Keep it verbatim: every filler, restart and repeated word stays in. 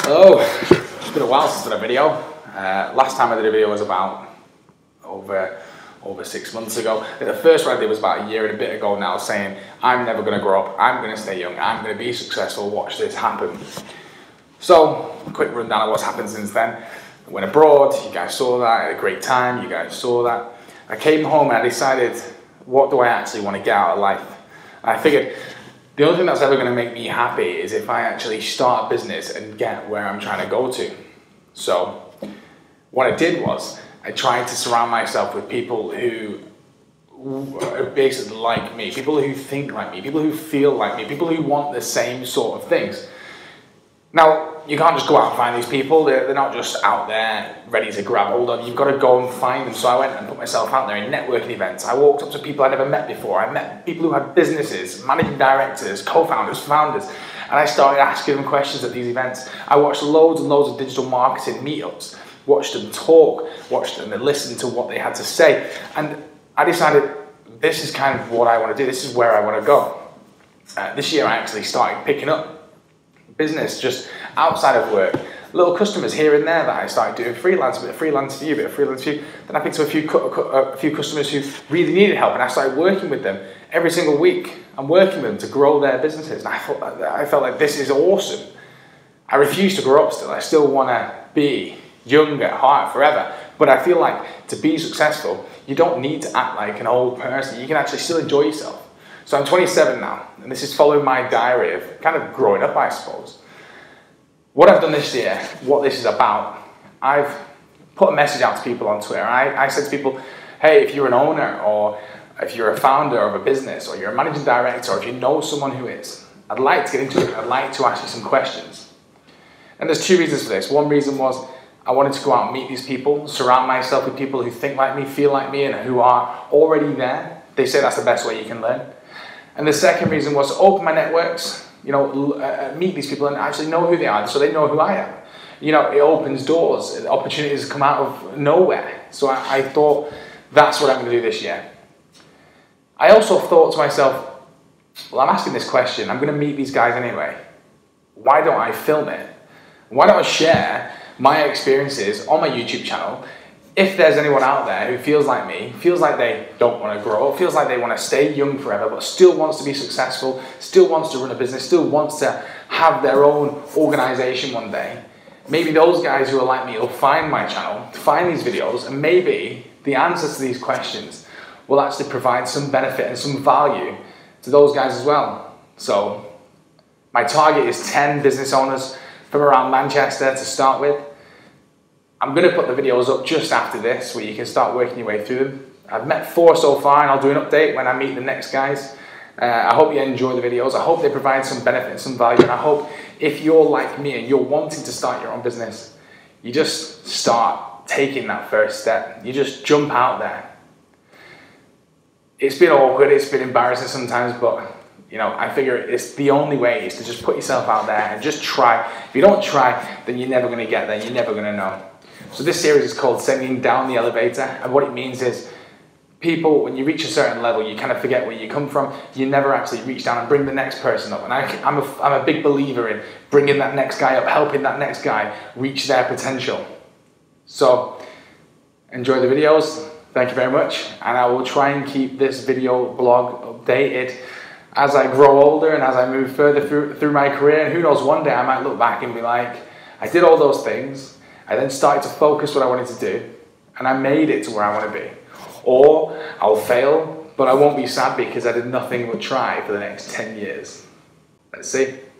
Hello, it's been a while since I did a video. Uh, last time I did a video was about over over six months ago. The first one I did was about a year and a bit ago now, saying I'm never going to grow up, I'm going to stay young, I'm going to be successful, watch this happen. So, a quick rundown of what's happened since then. I went abroad, you guys saw that, I had a great time, you guys saw that. I came home and I decided, what do I actually want to get out of life? And I figured, the only thing that's ever going to make me happy is if I actually start a business and get where I'm trying to go to. So what I did was I tried to surround myself with people who are basically like me, people who think like me, people who feel like me, people who want the same sort of things. Now, you can't just go out and find these people. They're, they're not just out there ready to grab hold of. You've got to go and find them. So I went and put myself out there in networking events. I walked up to people I never met before. I met people who had businesses, managing directors, co-founders, founders. And I started asking them questions at these events. I watched loads and loads of digital marketing meetups, watched them talk, watched them and listen to what they had to say. And I decided, this is kind of what I want to do. This is where I want to go. Uh, this year I actually started picking up business just outside of work, little customers here and there that I started doing freelance, a bit of freelance for you, a bit of freelance for you. Then I picked up a few, a few customers who really needed help, and I started working with them every single week. I'm working with them to grow their businesses, and I thought like, I felt like this is awesome. I refuse to grow up still. I still want to be young at heart forever, but I feel like to be successful, you don't need to act like an old person. You can actually still enjoy yourself. So I'm twenty-seven now, and this is following my diary of kind of growing up, I suppose. What I've done this year, what this is about, I've put a message out to people on Twitter. I, I said to people, hey, if you're an owner, or if you're a founder of a business, or you're a managing director, or if you know someone who is, I'd like to get into it. I'd like to ask you some questions. And there's two reasons for this. One reason was I wanted to go out and meet these people, surround myself with people who think like me, feel like me, and who are already there. They say that's the best way you can learn. And the second reason was to open my networks, you know, uh, meet these people and actually know who they are, so they know who I am. You know, it opens doors, opportunities come out of nowhere. So I, I thought, that's what I'm going to do this year. I also thought to myself, well, I'm asking this question, I'm going to meet these guys anyway. Why don't I film it? Why don't I share my experiences on my YouTube channel? If there's anyone out there who feels like me, feels like they don't want to grow, feels like they want to stay young forever, but still wants to be successful, still wants to run a business, still wants to have their own organization one day, maybe those guys who are like me will find my channel, find these videos, and maybe the answers to these questions will actually provide some benefit and some value to those guys as well. So my target is ten business owners from around Manchester to start with. I'm going to put the videos up just after this where you can start working your way through them. I've met four so far, and I'll do an update when I meet the next guys. Uh, I hope you enjoy the videos. I hope they provide some benefit and some value, and I hope if you're like me and you're wanting to start your own business, you just start taking that first step. You just jump out there. It's been awkward, it's been embarrassing sometimes, but you know, I figure it's the only way is to just put yourself out there and just try. If you don't try, then you're never going to get there, you're never going to know. So this series is called Sending Down the Elevator, and what it means is people, when you reach a certain level, you kind of forget where you come from. You never actually reach down and bring the next person up. And I, I'm, a, I'm a big believer in bringing that next guy up, helping that next guy reach their potential. So enjoy the videos. Thank you very much. And I will try and keep this video blog updated as I grow older and as I move further through, through my career. And who knows, one day I might look back and be like, I did all those things. I then started to focus what I wanted to do, and I made it to where I want to be. Or I'll fail, but I won't be sad because I did nothing but try for the next ten years. Let's see.